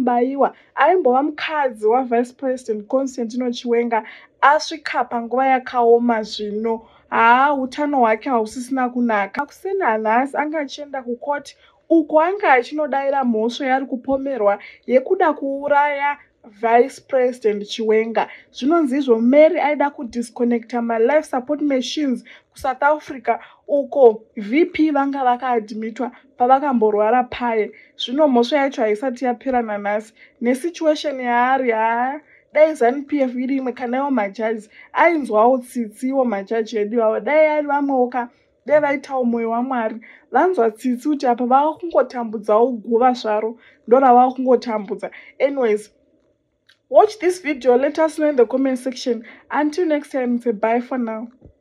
Mubaiwa aimbova mukadzi wavice president Constantino Chiwenga asvika panguva yakaoma zvino. Utano hwake hausisina kunaka. Kusena nhasi anga achienda kukoti uko anga achinodaira mhosva yari kupomerwa yekuda kuuraya vice president Chiwenga. Zvinonzi izvo Mary aida kudisconnecta life support machines kuSouth Africa uko VP vanga vakaadhimitwa pavakamborwara paye. Zvino mhosva yacho haisati yapera nanhasi nesituation yaari. Dai ZANU-PF iri imwe kana iwo majaji ainzwawo tsitsi iwo majaji edu iwawo. Dai ari vamwewoka dai vaitawo mwoyo waMwari vanzwa tsitsi kuti apa vava kungotambudzawo guva zvaro ndorava kungotambudza. Anyways, watch this video, let us know in the comment section. Until next time, say bye for now.